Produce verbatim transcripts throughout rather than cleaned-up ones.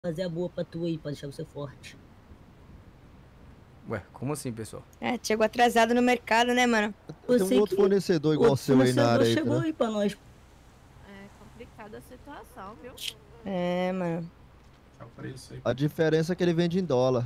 fazer a boa pra tu aí, pra deixar você forte. Ué, como assim, pessoal? É, chegou atrasado no mercado, né, mano? Tem um outro fornecedor igual o seu aí na área aí, chegou né? aí pra nós. É complicada a situação, viu? É, mano. A diferença é que ele vende em dólar.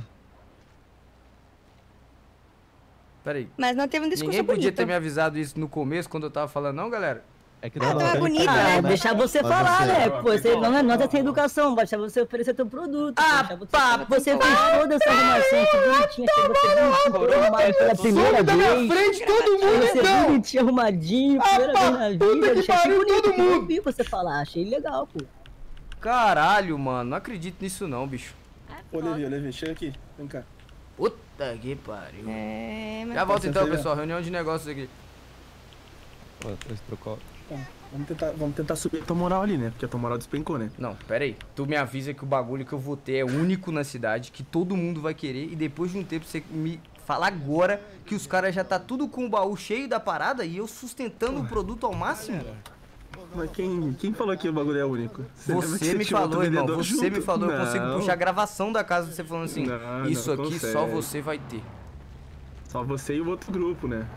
Peraí. Mas não teve um discurso Ninguém podia bonito. ter me avisado isso no começo, quando eu tava falando, não, galera? É que Ah, não, tava não, bonito, Ah, né? deixar você Mas falar, você- né? Pô, você não é nós é sem educação, basta você oferecer teu produto. Ah, deixar você, pá, você fez toda essa arrumação aqui bonitinha, chegou você bonitinho, arrumado pela primeira Some da minha vez. frente, todo mundo, Chegou você então! bonitinho, arrumadinho, primeira pá, vez na puta vida. que Deixei achei pariu, bonito, todo eu mundo! ouvi você falar, achei legal, pô. Caralho, mano, não acredito nisso não, bicho. É Ô, foda. Levi, Levi, chega aqui. Vem cá. Puta que pariu. É, mas... Já volto então, Senta aí, pessoal, reunião de negócios aqui. Vamos tentar, vamos tentar subir a tua moral ali, né? Porque a tua moral despencou, né? Não, pera aí. Tu me avisa que o bagulho que eu vou ter é único na cidade, que todo mundo vai querer, e depois de um tempo você me fala agora que os caras já tá tudo com o baú cheio da parada e eu sustentando o produto ao máximo? Mas quem, quem falou que o bagulho é único? lembra que Você me tinha outro falou, irmão, vendedor você junto? me falou, eu consigo Não, puxar a gravação da casa você falando assim, Não, isso não aqui só consegue. você vai ter. Só você e o outro grupo, né?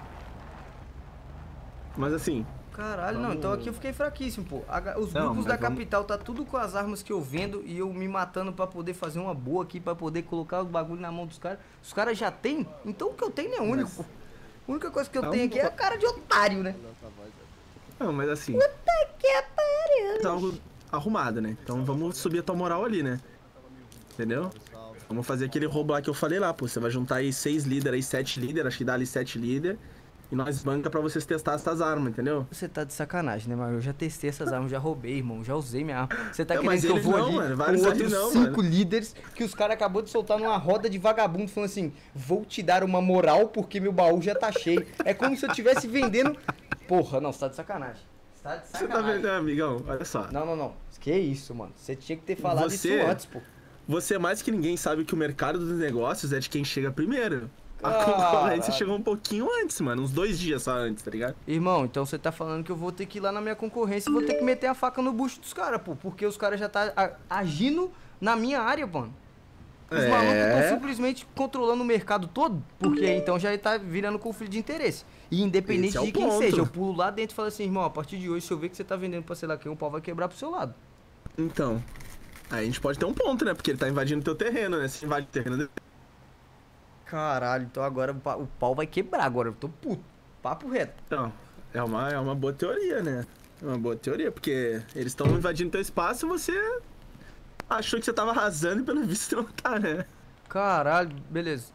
Mas assim, Caralho, não, Vamos- então aqui eu fiquei fraquíssimo, pô. A- Os Não, grupos mas da vamos- capital tá tudo com as armas que eu vendo e eu me matando pra poder fazer uma boa aqui, pra poder colocar o bagulho na mão dos caras. Os caras já tem, então o que eu tenho é único, pô. A única coisa que eu Não, tenho aqui é a cara de otário, né? não, mas assim. Que pariu. Tá algo arrumado, né? Então vamos subir a tua moral ali, né? Entendeu? Vamos fazer aquele roubo lá que eu falei lá, pô. Você vai juntar aí seis líderes aí, sete líderes, acho que dá ali sete líderes. E nós banca pra vocês testar essas armas, entendeu? Você tá de sacanagem, né, mano? Eu já testei essas armas, já roubei, irmão. Já usei minha arma. Você tá Não, querendo mas que eu eles vou não, ali mano, com vários ali outros não, cinco mano. líderes que os caras acabou de soltar numa roda de vagabundo falando assim, vou te dar uma moral porque meu baú já tá cheio. É como se eu estivesse vendendo... Porra, não, você tá de sacanagem. Você tá de Você tá sacanagem. vendo, amigão? Olha só. Não, não, não. Que isso, mano. Você tinha que ter falado Você- isso antes, pô. Você mais que ninguém sabe que o mercado dos negócios é de quem chega primeiro. A Caralho. concorrência chegou um pouquinho antes, mano. Uns dois dias só antes, tá ligado? Irmão, então você tá falando que eu vou ter que ir lá na minha concorrência e vou ter que meter a faca no bucho dos caras, pô. Porque os caras já tá a- agindo na minha área, mano. Os É. malucos estão simplesmente controlando o mercado todo, porque então já tá virando conflito de interesse. E independente Esse é o de quem ponto. seja, eu pulo lá dentro e falo assim, irmão, a partir de hoje, se eu ver que você tá vendendo pra sei lá quem, o pau vai quebrar pro seu lado. Então. Aí a gente pode ter um ponto, né? Porque ele tá invadindo teu terreno, né? Se invade o terreno dele. Caralho, então agora o pa- o pau vai quebrar agora, eu tô puto. Papo reto. Então, é uma, é uma boa teoria, né? É uma boa teoria, porque eles estão invadindo teu espaço e você achou que você tava arrasando e pelo visto não tá, né? Caralho, beleza.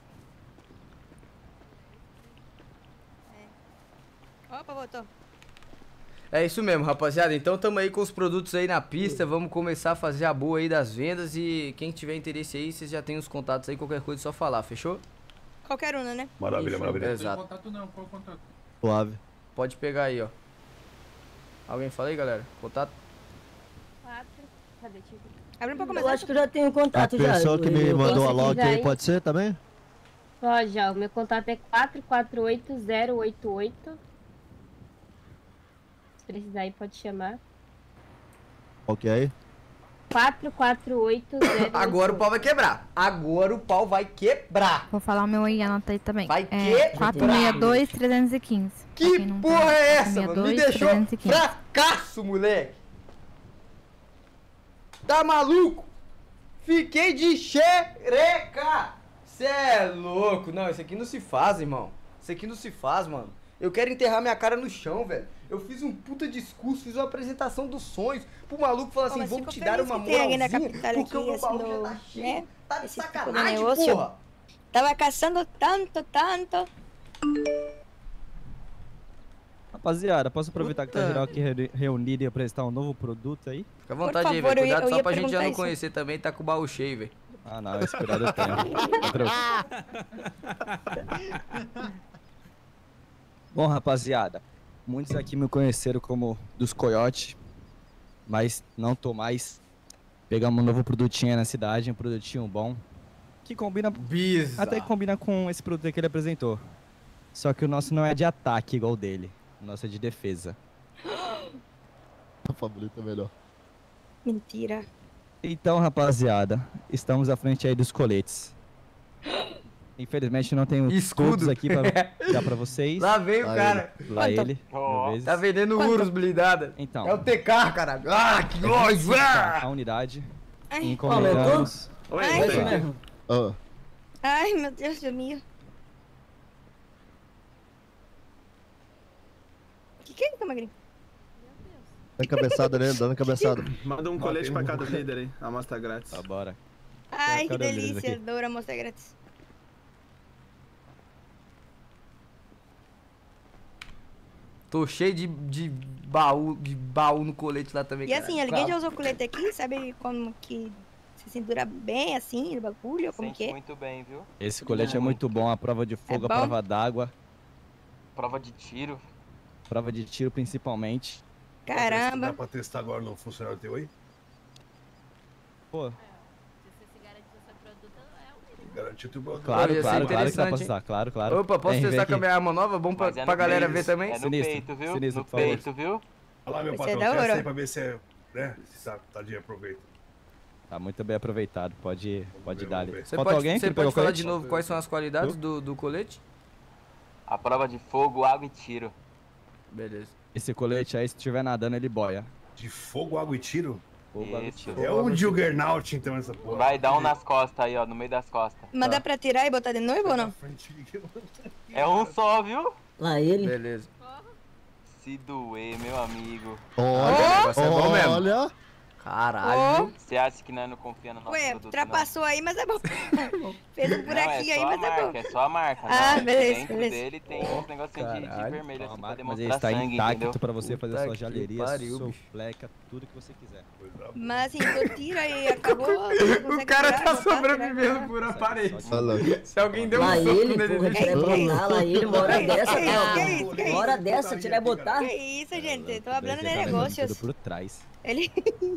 Opa, voltou. É isso mesmo, rapaziada. Então tamo aí com os produtos aí na pista. Vamos começar a fazer a boa aí das vendas. E quem tiver interesse aí, vocês já tem os contatos aí. Qualquer coisa é só falar, fechou? Qualquer uma, né? Maravilha, Isso, maravilha. Exato. contato não, qual o contato? Suave. Pode pegar aí, ó. Alguém fala aí, galera? Contato? Quatro. Cadê, Tico? Abre pra Eu começar. acho que eu já tenho A contato já. pessoa que eu- me eu- mandou a Esse aqui log já aí é- pode ser também? Pode, ó. O meu contato é quatro quatro oito zero oito oito. Se precisar aí, pode chamar. Ok aí? quatro quatro oito zero. Agora o pau vai quebrar. Agora o pau vai quebrar. Vou falar o meu aí, anota aí também. Vai é quebrar. quatro seis dois, trezentos e quinze. Pra Que quem não porra tem, é essa, mano? Me quatrocentos e sessenta e dois, deixou trezentos e quinze. fracasso, moleque. Tá maluco? Fiquei de xereca. Cê é louco. Não, isso aqui não se faz, irmão. Isso aqui não se faz, mano. Eu quero enterrar minha cara no chão, velho. Eu fiz um puta discurso, fiz uma apresentação dos sonhos pro maluco falar assim, mas vou fico te dar feliz uma que tem alguém da moralzinha, capital porque o aqui, meu baú assim, já no- tá cheio. né? Tá de Esse tipo de sacanagem, negócio. porra. Tava caçando tanto, tanto. Rapaziada, posso aproveitar que tá Puta. geral aqui reuni- reunido e apresentar um novo produto aí? Fica à vontade aí, favor, velho. eu ia- Cuidado eu só ia pra gente já perguntar não isso. conhecer também, tá com o baú cheio, velho. Ah, não, esse cuidado eu tenho. Tá tranquilo. Bom, rapaziada, muitos aqui me conheceram como dos Coiote, mas não tô mais. Pegamos um novo produtinho aí na cidade, um produtinho bom, que combina, Bisa. até que combina com esse produto aí que ele apresentou. Só que o nosso não é de ataque igual o dele, o nosso é de defesa. A favorita é melhor. Mentira. Então, rapaziada, estamos à frente aí dos coletes. Infelizmente não tenho Escudo. todos aqui pra dar pra vocês. Lá vem o Lá cara. Lá ele. Ó. mil vezes. Tá vendendo Urus blindada. Então, É o T K, caralho. Ah, que nojo! a unidade. Ai, Encomendamos. Oi, Ai. oi. Ó, ai, meu Deus do meu. Que que é isso, Magrinho? dando cabeçada nele, dando cabeçada. Manda um colete pra cada líder aí. A amostra grátis. Tá, bora. Ai, que Cadê o deles delícia. aqui? Adoro amostra grátis. Tô cheio de, de baú, de baú no colete lá também, E cara. assim, alguém já usou colete aqui? Sabe como que se cintura bem assim, no bagulho? Como Sente que é? muito bem, viu? Esse colete é muito bom. A prova de fogo, a bom? prova d'água, Prova de tiro. prova de tiro principalmente. Dá Caramba. pra testar agora no funcionário teu aí? Pô, Garantir o teu produto. claro, ia ser claro, claro que dá pra interessante, testar, claro, claro. Opa, posso Vem, vem testar aqui. com a minha arma nova? Bom pra, Mas é no pra galera peito, ver também? É no Sinistro, peito, viu? sinistro, no por favor. peito, viu? Olha lá, meu Vai ser patrão, da testa hora. aí pra ver se é, né? Se tá, tá de aproveito. Tá muito bem aproveitado. Pode, pode ver, dar vamos ali. ver. Você Falta pode, alguém você que pode pegou falar colete? de novo quais são as qualidades do, do colete? A prova de fogo, água e tiro. Beleza. Esse colete aí, se tiver nadando, ele boia. De fogo, água e tiro? Fogo, água e Isso. tiro. É um Juggernaut, então, essa porra. Vai dar um nas costas aí, ó, no meio das costas. Mas dá pra tirar e botar de novo ou não? É um só, viu? Lá ele. Beleza. Se doer, meu amigo. Olha, O negócio é bom mesmo. olha. Caralho. Você acha que nós não confia no nosso Ué, produto, ultrapassou aí, mas é bom. Fez um não? Não, buraquinho é aí, só a mas é marca, bom. é só a marca. Ah, não. beleza, Dentro beleza. dele tem uns negocinhos de, de caralho. vermelho assim pra Mas demonstrar ele está sangue, intacto entendeu? pra você fazer Puta sua que jaleria, pariu, sua bicho. fleca, tudo que você quiser. Mas assim, tu tira e acabou. você O consegue cara tirar, tá botar, tirar, sobrevivendo tirar. por aparelho. Olha. Se alguém deu um Lá soco ele, nele, porra, bicho. Que isso, que ele isso? lá ele, uma hora Que dessa, isso, cara. que isso, que Uma hora isso? dessa, tirar e botar. Que isso, gente? Tô hablando de Ele tá levando negócios. tudo por trás. Ele...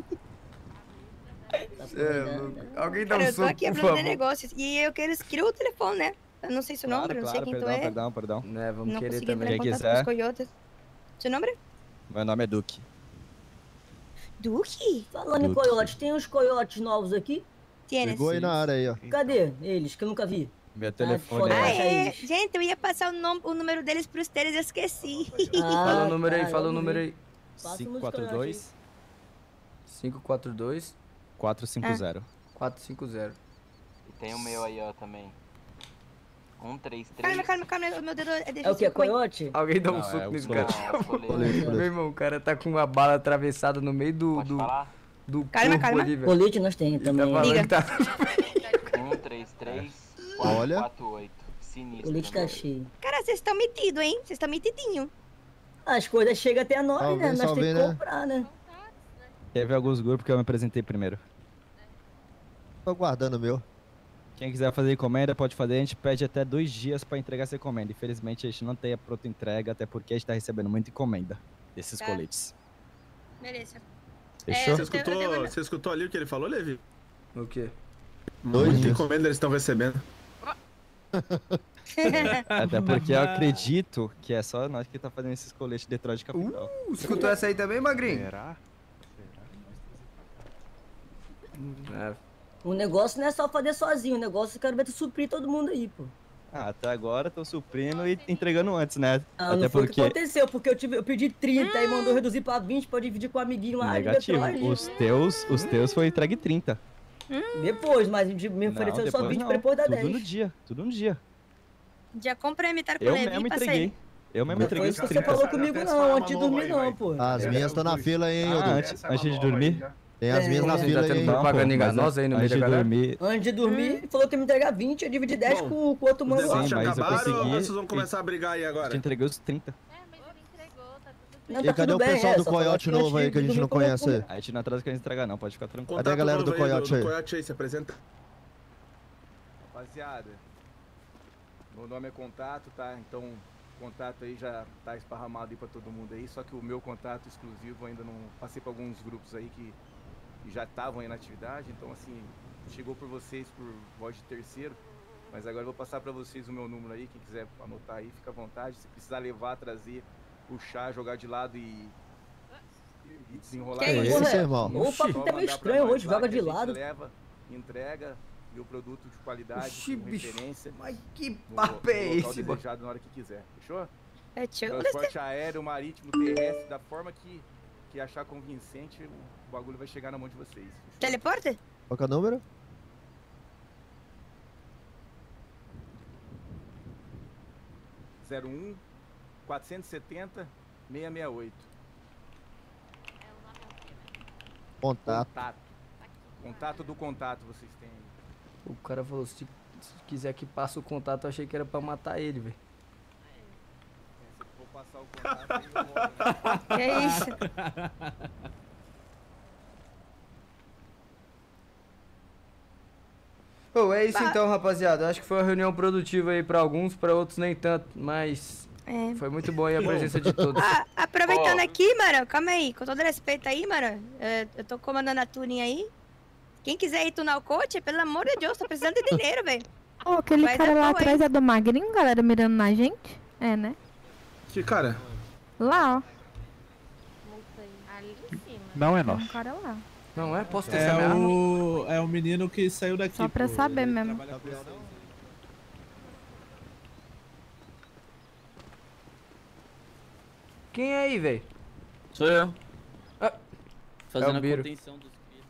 Cê é louco. Alguém dá Cara, um eu tô soco, aqui por hablando de favor. negócios. E eu quero querer o telefone, né? Eu não sei seu nome, Claro, não sei claro, quem tu perdão, é. perdão, perdão. Né, vamos Não querer consegui entrar também. em Quem contato com os quiser. coiotes. Seu nome? Meu nome é Duque. Duque? Falando em Duque. coiotes, tem uns coiotes novos aqui? Tienes. Chegou aí na área aí, ó. Cadê eles? Que eu nunca vi. Meu telefone foda. Ah, Acha é... é. eles. Gente, eu ia passar o, nom o número deles pros teles e eu esqueci. Fala Ah, o número aí, tá, fala o vamos número ver. aí. Passa cinco nos quatro coiotes dois, cinco quatro dois, quatro cinco zero. quatro cinco zero. E tem o meu aí, ó, também. um três três. Calma, calma, calma. O meu dedo é É o difícil. que? Coiote? Alguém dá um Não, soco é o nesse colete. cara. Não, é o colete. Colete, Meu colete. irmão, o cara tá com uma bala atravessada no meio do, Pode do, falar? do Calma, corpo calma. ali, velho. Colete nós tem Ele tá também. falando Diga. que tá... um três três, Olha. quatro quatro oito. Sinistro. Colete tá meu. cheio. Cara, vocês estão metidos, hein? Vocês estão metidinhos. As coisas chegam até nós, Talvez, né? Nós temos talvez, que né? comprar, né? Teve alguns grupos que eu me apresentei primeiro. Tô guardando o meu. Quem quiser fazer encomenda, pode fazer. A gente pede até dois dias pra entregar essa encomenda. Infelizmente, a gente não tem a pronta entrega, até porque a gente tá recebendo muita encomenda desses Tá. coletes. Beleza. Fechou? Você Eu- escutou, eu devo- você escutou ali o que ele falou, Levi? O quê? Dois Muita dias. encomenda eles estão recebendo. Até porque eu acredito que é só nós que tá fazendo esses coletes de Detroit Capital. Uh, escutou essa aí também, Magrinho? Será? É. O negócio não é só fazer sozinho, o negócio eu quero ver tu suprir todo mundo aí, pô. Ah, até agora tô suprindo e entregando antes, né? Ah, Até não foi o que porque. aconteceu, porque eu, tive, eu pedi trinta e mandou reduzir pra vinte pra dividir com o amiguinho lá Negativo. de Detroit. Os teus, os teus foi entregue trinta. Depois, mas de- me Não, ofereceu só depois vinte não. pra depois da Tudo dez. no dia, tudo no dia. Já complementaram com o Eu Levi mesmo e passei. entreguei. Eu mesmo Não entreguei foi os isso que você trinta. falou comigo não, antes de dormir não, pô. As minhas estão na fila aí, hein, Ah, ô Duque. antes, antes de dormir? Tem as minhas na É. fila Tá aí, tendo hein. propaganda pô, mas enganosa aí no meio antes da de galera? dormir. Antes de dormir, ele falou que ia me entregar vinte, eu dividi dez Bom, com, com o outro Os mano lá. negócios já mas eu acabaram consegui ou vocês vão e- começar a brigar aí Eu agora? te entreguei os trinta. Não, E tá cadê tudo o bem, pessoal é, do só Coiote falar que novo aí que a gente antes de não dormir, conhece aí? A gente não atrasa que a gente entregar não, pode ficar tranquilo. Contato a galera novo do aí Coiote do, aí? do Coiote aí, se apresenta. Rapaziada, meu nome é Contato, tá? Então, o contato aí já tá esparramado aí pra todo mundo aí, só que o meu contato exclusivo ainda não... Passei por alguns grupos aí que, que já estavam aí na atividade, então assim, chegou por vocês por voz de terceiro, mas agora eu vou passar pra vocês o meu número aí, quem quiser anotar aí, fica à vontade. Se precisar levar, trazer, puxar, jogar de lado e... e desenrolar. Que isso, isso, irmão? Só O papo tá meio mandar estranho pra hoje, nós lá joga que de a gente lado. Leva, entrega e o produto de qualidade, Oxi, com bicho. referência. Mas que no- papo no é local esse, desejado na hora que quiser, fechou? É, tio. Transporte aéreo, marítimo, terrestre, da forma que, que achar convincente, o bagulho vai chegar na mão de vocês. fechou? Teleporta? Qual que é o número? zero um quatrocentos e setenta seiscentos e sessenta e oito. Contato. Contato. Contato do contato vocês têm aí. O cara falou, se, se quiser que passe o contato, eu achei que era pra matar ele, velho. Se for passar o contato, aí eu morro, né? Que é isso? Ô, é isso Tá. então, rapaziada. Eu acho que foi uma reunião produtiva aí pra alguns, pra outros nem tanto, mas É. foi muito bom aí a presença de todos. Ah, aproveitando aqui, mano, calma aí, com todo respeito aí, mano, é, eu tô comandando a tuning aí. Quem quiser ir tunar o coach, pelo amor de Deus, tô precisando de dinheiro, velho. Ô, aquele Faz cara a lá boa aí. atrás é do Magrinho, galera, mirando na gente? É, né? Que cara? Lá, ó. Ali em cima. Não é Tem um nosso. cara lá. Não é? Posso ter essa minha É arma? o, é o menino que saiu daqui. Só pra pô. saber Ele mesmo. trabalha com vocês. Quem é aí, velho? Sou eu. Ah, Fazendo é o a Biro. contenção dos filhos.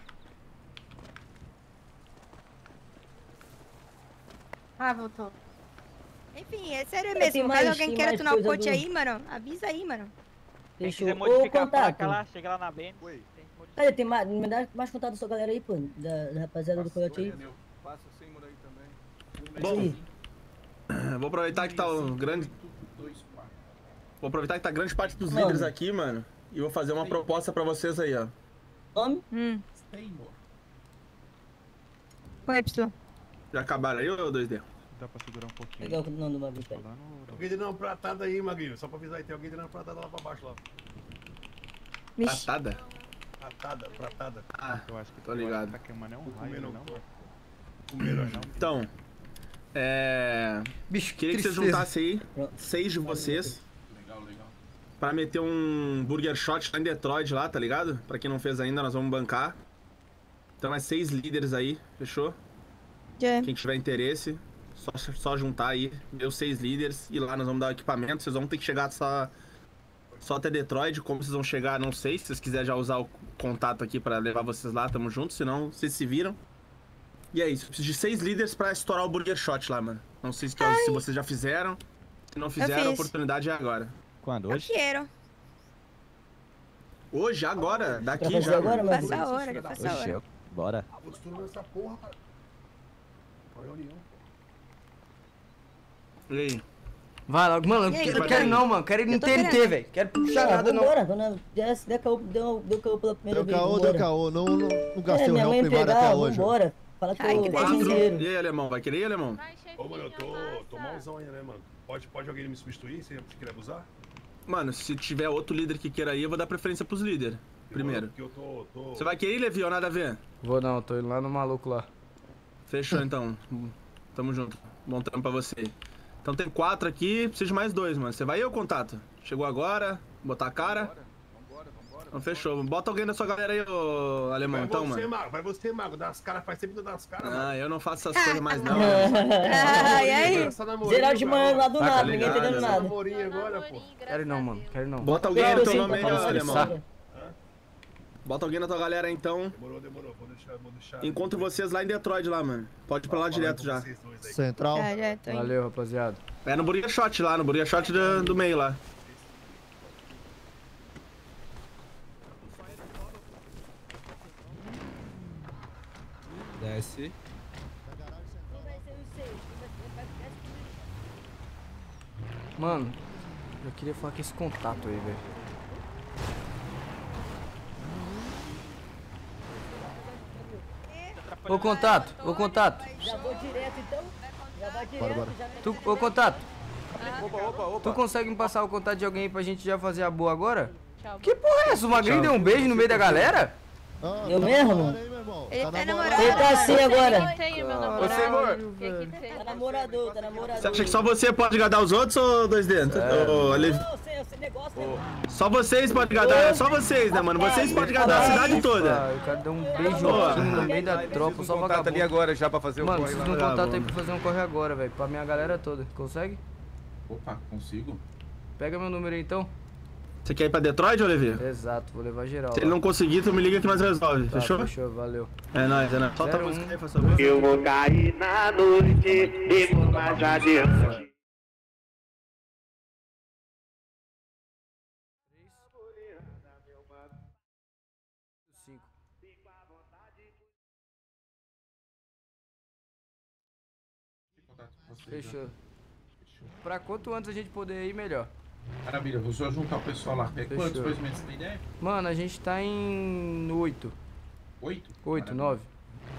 Ah, voltou. Enfim, é sério É, mesmo, tem caso mais- alguém tem queira mais tunar o coisa coach do- aí, mano, avisa aí, mano. Quem Deixa quiser eu... Ô, modificar a placa contato. lá, chega lá na B N. Cadê? Tem mais, me dá mais contato da sua galera aí, pô. Da, da rapaziada do coiote aí. Passa o Seymour aí também. Bom, Ih, vou aproveitar que tá o grande. Vou aproveitar que tá grande parte dos Mano. líderes aqui, mano. E vou fazer uma proposta pra vocês aí, ó. Nome? Hum. O Y. Já acabaram aí ou dois D? Dá pra segurar um pouquinho. Pegar o nome do bagulho, pera. Alguém de não pratada aí, Magrinho. Só pra avisar aí, tem alguém de não pratada lá pra baixo lá. Vixe. Pratada? Pratada, pratada. Ah, Eu acho que tô ligado. tá queimando é um Vou raio, comer não, não. mano? Comeram, acho. Então, é. Bicho, que Queria que você tristeza. juntasse aí seis de vocês pra meter um Burger Shot lá em Detroit, lá, tá ligado? Pra quem não fez ainda, nós vamos bancar. Então é seis líderes aí, fechou? Já. Quem tiver interesse, só, só juntar aí, meus seis líderes, e lá nós vamos dar o equipamento. Vocês vão ter que chegar só, só até Detroit. Como vocês vão chegar, não sei. Se vocês quiserem já usar o contato aqui pra levar vocês lá, tamo junto. Senão, vocês se viram. E é isso, eu preciso de seis líderes pra estourar o Burger Shot lá, mano. Não sei se, se vocês já fizeram. Se não fizeram, a fiz. oportunidade é agora. Quando? Eu Hoje? quero. Hoje, agora, daqui Pra fazer já. agora, mano. mano? Passa a hora, já passa a Oxe, hora. eu- bora. Vou destruir essa porra, cara. Uma reunião. E aí? Vai logo, mano, eu E aí, quero, vai quero daí? não, mano, quero ir no Eu tô T N T, querendo. velho. Quero puxar Ah, nada, não. vambora, dona, desce, deu caô, deu, deu caô pela primeira Deu vez. caô, vambora. deu caô. Não, não, não É, gastei o minha real mãe primário pegar, até hoje. vambora. Fala que Ai, eu que tenho delícia. dinheiro. E aí, alemão? Vai querer ir, alemão? Vai, Ô, mano, eu chefinho, tô, tô passa. malzão ainda, né, mano? Pode, pode alguém me substituir se você quer abusar? Mano, se tiver outro líder que queira ir, eu vou dar preferência pros líderes. Primeiro. Porque eu tô. tô... Você vai querer ir, Levi, ou nada a ver? Vou não, tô indo lá no maluco lá. Fechou então. Tamo junto. Bom trampo pra você. Então tem quatro aqui, preciso de mais dois, mano. Você vai aí ou contato? Chegou agora, botar a cara. Vambora, vambora. Então fechou. Bota alguém da sua galera aí, ô alemão, Vai então, você, mano. Mago, vai você, Mago. Dá as caras, faz sempre dar as caras, mano. Ah, eu não faço essas coisas mais não. Ah, e aí? Essa namorinha, Geral de manhã lá do Tá nada, ninguém ligado, entendendo né? nada. namorinha agora, pô. Quero ir não, mano, quero ir não. Bota alguém Eu no teu sei, nome aí, pra ô não alemão. estressar. Bota alguém na tua galera aí, então. Demorou, demorou. Vou deixar, vou deixar. Encontro vocês lá em Detroit, lá, mano. Pode ir pra lá direto já. Central. Já, já, tô indo. Valeu, rapaziada. É no Burger Shot lá, no Burger Shot do, do meio lá. Desce. Mano, eu queria falar com esse contato aí, velho. Ô contato, ô contato. Já vou direto então? Já vai direto, Bora, bora. já Tu, ô contato, Opa, opa, opa. tu consegue me passar o contato de alguém aí pra gente já fazer a boa agora? Tchau. Que porra é essa? O Magrinho deu um beijo no meio da galera? Ah, Eu tá mesmo? namorando aí, meu irmão? Ele Tá tá namorando? namorando. Ele tá assim agora. Ô, Senhor, Tá namorador, tá namorador. você acha que só você pode agradar os outros ou dois dedos? Ô, Ale- Não, sem esse negócio, né, mano? Só vocês podem agradar, só vocês, né, mano? Vocês podem agradar a cidade toda. O cara deu um beijoquinho no meio da tropa, só contato ali vagabundo. agora já pra fazer o Mano, corre preciso lá. de um contato aí pra fazer um corre agora, velho. Pra minha galera toda. Consegue? Opa, consigo? Pega meu número aí então. Você quer ir pra Detroit, Olivia? Exato, vou levar geral. Se ele lá. não conseguir, tu me liga que nós resolve, Tá, fechou? Fechou, valeu. É nóis, é nóis. Solta a Zero música um. aí, faz favor. Eu vou cair na noite e vou mais adiante. Cinco. Fechou. Pra quanto antes a gente poder ir, melhor. Maravilha, vou só juntar o pessoal lá. É Fechou. quantos mais ou menos, você tem ideia? Mano, a gente tá em oito. Oito? Oito, Maravilha. nove.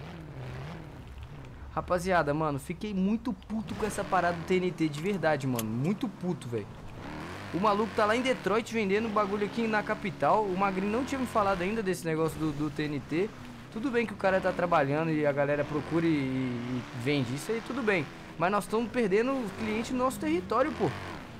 Rapaziada, mano, fiquei muito puto com essa parada do T N T, de verdade, mano. Muito puto, velho. O maluco tá lá em Detroit vendendo bagulho aqui na capital. O Magrinho não tinha me falado ainda desse negócio do, do T N T. Tudo bem que o cara tá trabalhando e a galera procura e, e vende. Isso aí tudo bem. Mas nós estamos perdendo os clientes no nosso território, pô.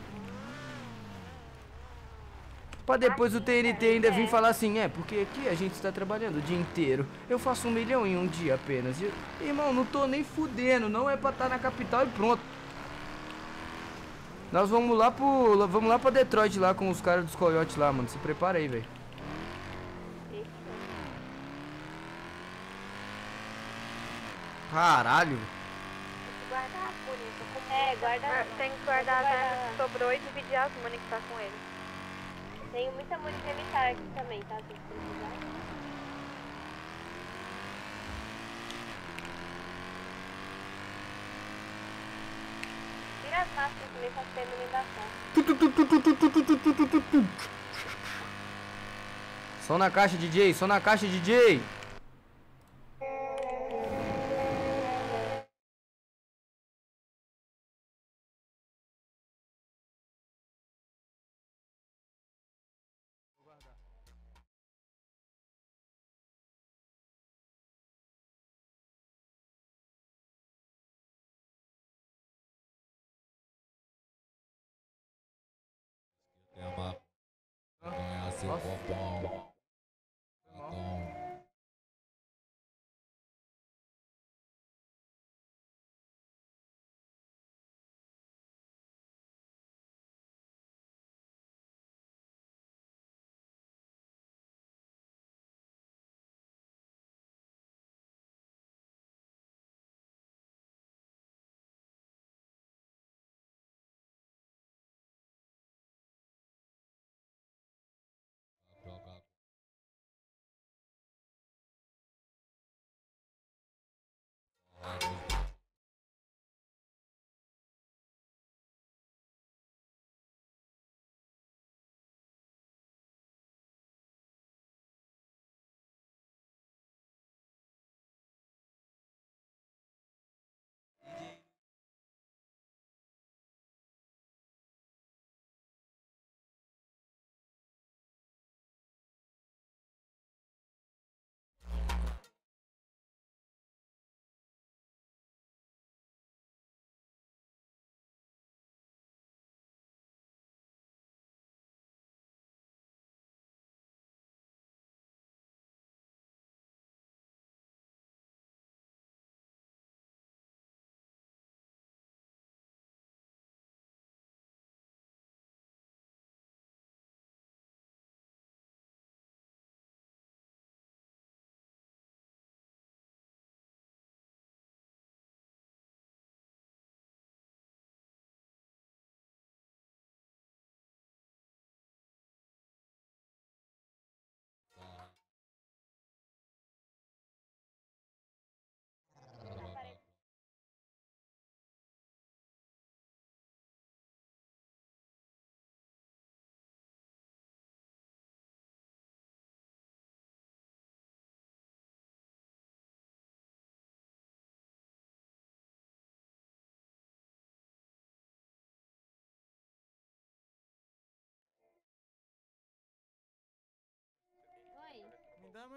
Pra depois o T N T ainda vir falar assim, é, porque aqui a gente está trabalhando o dia inteiro. Eu faço um milhão em um dia apenas. E, irmão, não tô nem fudendo, não é pra estar na capital e pronto. Nós vamos lá pro. Vamos lá pra Detroit lá com os caras dos coiotes lá, mano. Se prepara aí, velho. Caralho. Guardar a bonita. É, guarda. Tem que guardar as sobrou e dividir as money que tá com ele. Tenho muita música militar aqui também, tá? Se precisar. Tira as máscaras também pra ter iluminação. Som na caixa, D J. Som na caixa, D J. Nossa.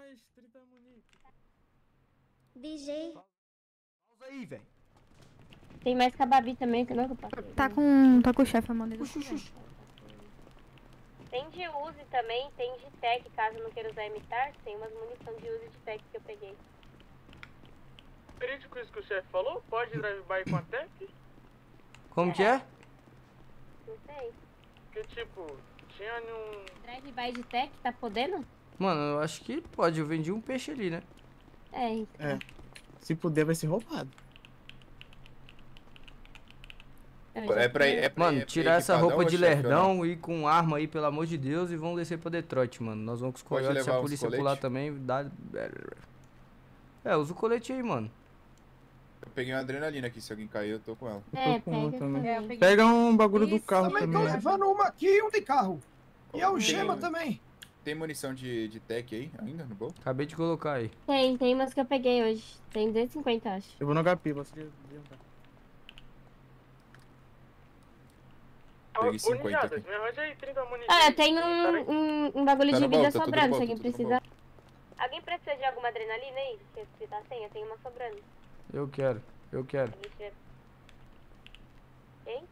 mais trinta munique. D J. Pausa aí, velho. Tem mais cababi também, que não que eu posso. Tá com, tá com o chefe, a mão dele. Tem de Uzi também, tem de Tech, caso não queira usar imitar. Tem umas munição de Uzi de Tech que eu peguei. Crítico isso que o chefe falou? Pode drive-by com a Tech? Como que é? Não sei. Que tipo, tinha um... Drive-by de Tech, tá podendo? Mano, eu acho que pode. Eu vendi um peixe ali, né? É, então. É. Se puder, vai ser roubado. É pra, é pra, Mano, é tirar essa equipadão roupa ou de chefe, lerdão e ir com arma aí, pelo amor de Deus, e vamos descer pra Detroit, mano. Nós vamos com os Pode coiotes, se a levar os polícia colete? pular também, dá... É, usa o colete aí, mano. Eu peguei uma adrenalina aqui, se alguém cair, eu tô com ela. É, Tô com uma pega também. também. É, pega um bagulho do carro Também tô também. levando uma aqui e um de carro. E é o Tem- gema também. Tem munição de, de tech aí ainda no bolso? Acabei de colocar aí. Tem, tem umas que eu peguei hoje. Tem duzentos e cinquenta, acho. Eu vou no H P, você adiantar. Peguei cinquenta Unijadas, aqui. me arranja aí trinta munique. Ah, eu tenho um, um, um bagulho Tá de no vida baú, tá tudo sobrando, no se baú, alguém tudo no precisar. Alguém precisa de alguma adrenalina aí? Se, se tá sem, eu tenho uma sobrando. Eu quero, eu quero. Deixa eu... Hein?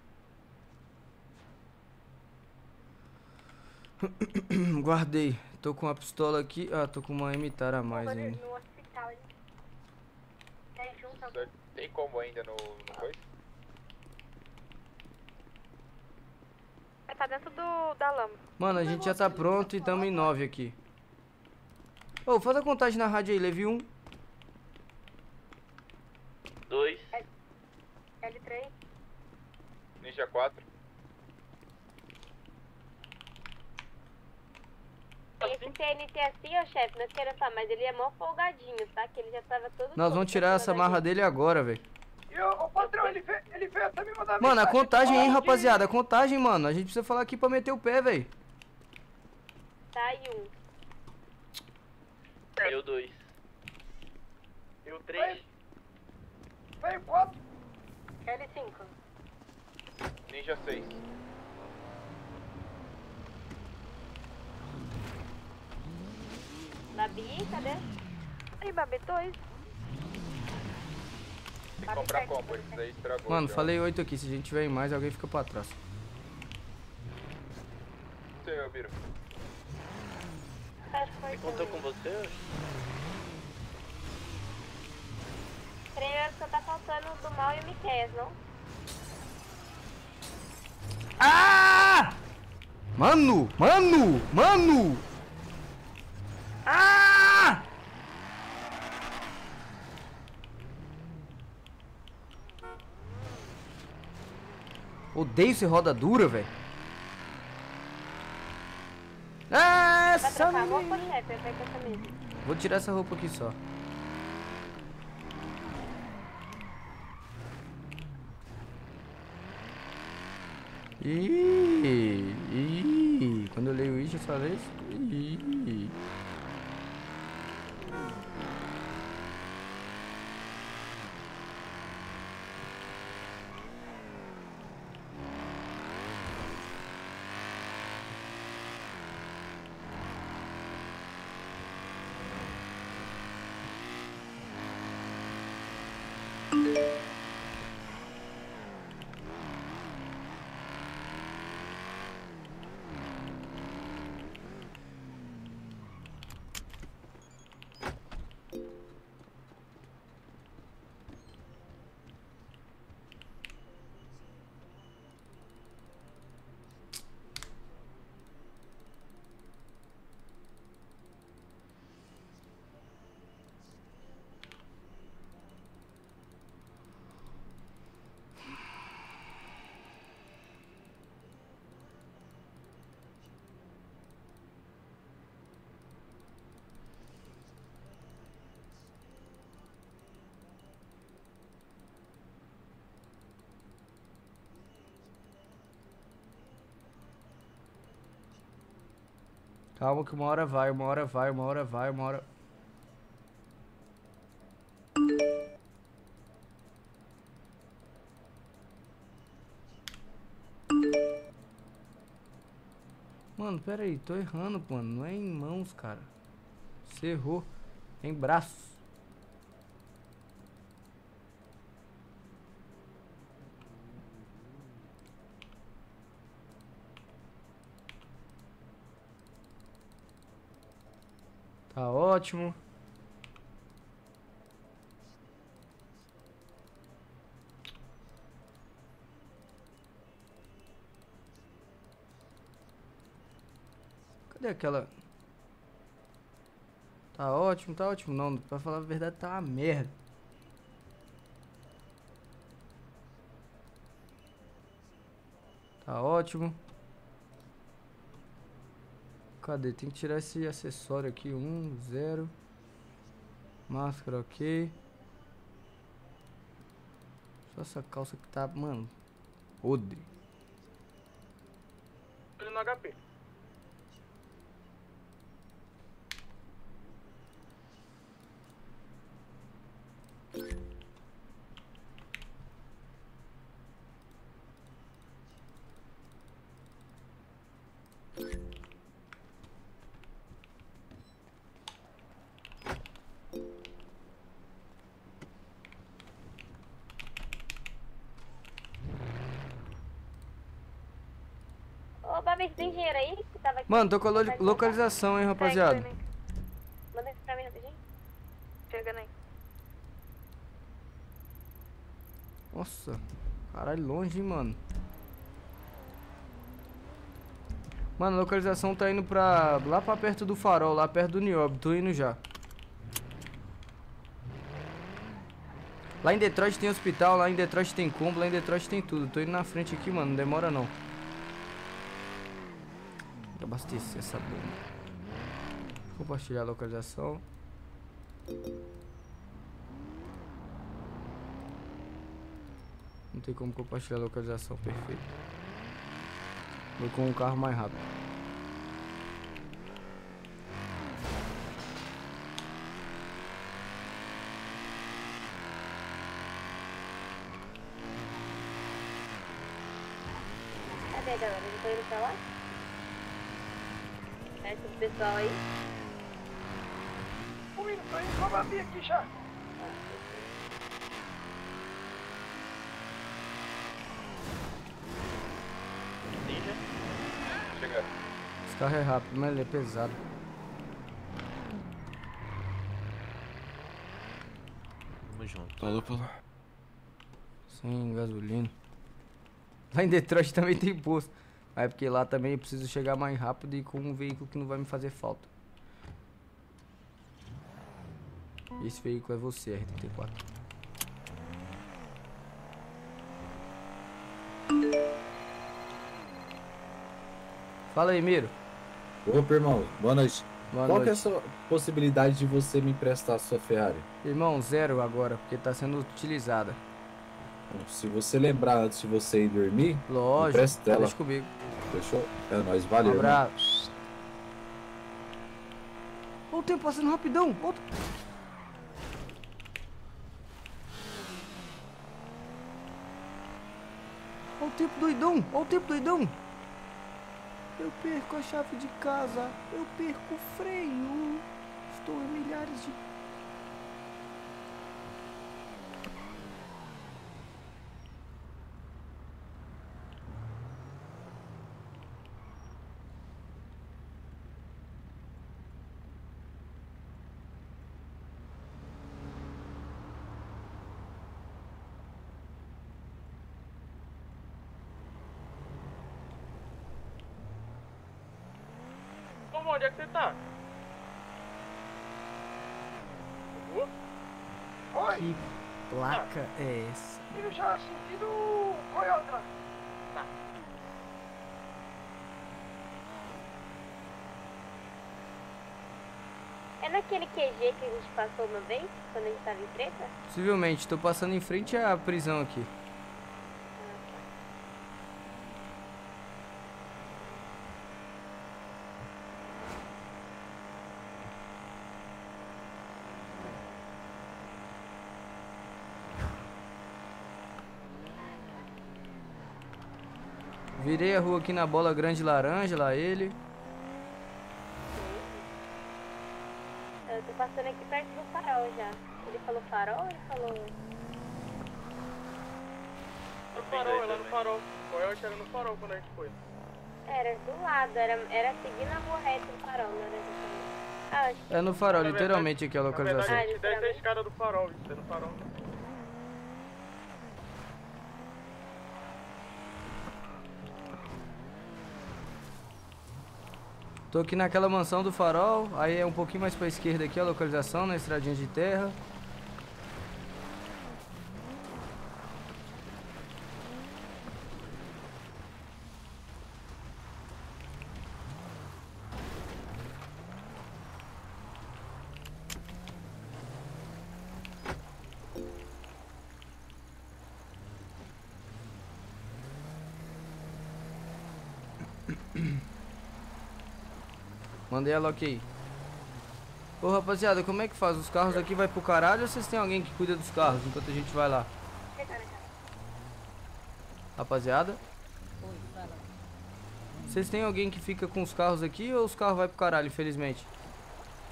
Guardei. Tô com uma pistola aqui. Ah, tô com uma M-Tar a mais ainda. No hospital, hein? É junto ao... Tem como ainda no, no coisa? Tá dentro do, da lama. Mano, a gente já tá pronto e tamo em nove aqui. Ô, faz a contagem na rádio aí, leve um. Dois. L três. Ninja quatro. Esse T N T assim, ó, chefe, não quero falar, mas ele é mó folgadinho, tá? Que ele já tava todo... Nós vamos tirar essa marra dele agora, velho. E o, o patrão, ele fez, ele fez até me mandar Mano, a mensagem contagem aí, falando rapaziada. A contagem, mano. A gente precisa falar aqui pra meter o pé, velho. Tá aí um. Eu dois. Eu três. Veio quatro. L cinco. Ninja seis. Babi, cadê? Aí, Babi, dois. Tem que comprar como? Esses aí estragou. Mano, já. falei oito aqui. Se a gente tiver em mais, alguém fica pra trás. Você, Biro. Ele contou com você? Creio que só tá faltando do Mal e o Miqueias, não? Ah! Mano! Mano! Mano! Ah! Odeio ser roda dura, velho. Vai Essa trocar a roupa, menina. chefe? Eu pego essa mesmo. Vou tirar essa roupa aqui só. Ih, ih, quando eu leio isso, eu só leio isso. Ih. Calma que uma hora vai, uma hora vai, uma hora vai, uma hora... Mano, pera aí, tô errando, mano. Não é em mãos, cara. Você errou. Em braços. Tá ótimo. Cadê aquela? Tá ótimo, tá ótimo. Não, pra falar a verdade, tá uma merda. Tá ótimo. Cadê? Tem que tirar esse acessório aqui. Um, zero. Máscara, ok. Só essa calça que tá, mano, podre. Ele no H P. Ô, Babi, tem dinheiro aí? Que tava aqui? Mano, tô com a lo- localização, hein, rapaziada. Manda isso pra mim rapidinho. Chegando aí. Nossa, caralho, longe, hein, mano. Mano, a localização tá indo pra... lá pra perto do farol, lá perto do Niobe. Tô indo já. Lá em Detroit tem hospital, lá em Detroit tem combo, lá em Detroit tem tudo. Tô indo na frente aqui, mano, não demora não. Vou abastecer essa bomba. Compartilhar a localização. Não tem como compartilhar a localização, perfeito. Vou com um carro mais rápido. Cadê, galera? Eu tô indo pra lá? Perto do pessoal aí. Ui, tô indo com a Babi aqui já. Chega. Esse carro é rápido, mas ele é pesado. Vamos junto. Falou, falou. Sem gasolina. Lá em Detroit também tem posto. Aí porque lá também eu preciso chegar mais rápido e com um veículo que não vai me fazer falta. Esse veículo é você, R trinta e quatro. Fala aí, Miro. Opa, irmão, boa noite. Boa Qual noite. que é a sua possibilidade de você me emprestar a sua Ferrari? Irmão, zero agora, porque tá sendo utilizada. Bom, se você lembrar antes de você ir dormir, Lógico, empresta ela. deixa comigo. Fechou? É nóis, valeu. Um irmão. abraço. Olha o tempo passando rapidão. Olha o... Olha o tempo doidão. Olha o tempo doidão. Eu perco a chave de casa. Eu perco o freio. Estou a milhares de... Como, onde é que você tá? Uh? Oi, Que placa é essa? filho já sentido Coyote. Tá. É naquele Q G que a gente passou uma vez, quando a gente tava em treta? Possivelmente, tô passando em frente à prisão aqui. Virei a rua aqui na bola grande laranja, lá ele. Eu passando aqui perto do farol já. Ele falou farol ou ele falou... No farol, lá no farol. O Coyote era no farol quando a gente foi. Era do lado, era, era seguindo a rua reta do farol, não era exatamente. Ah, acho que... É no farol, literalmente aqui a localização. Na verdade, a gente desce a escada do farol, isso é no farol. Tô aqui naquela mansão do farol, aí é um pouquinho mais pra esquerda aqui a localização, na estradinha de terra. Mandei ela ok. Ô rapaziada, como é que faz? Os carros aqui vai pro caralho ou vocês têm alguém que cuida dos carros enquanto a gente vai lá? Rapaziada? Vocês têm alguém que fica com os carros aqui ou os carros vai pro caralho, infelizmente?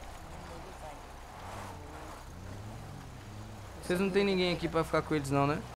Vocês não tem ninguém aqui pra ficar com eles não, né?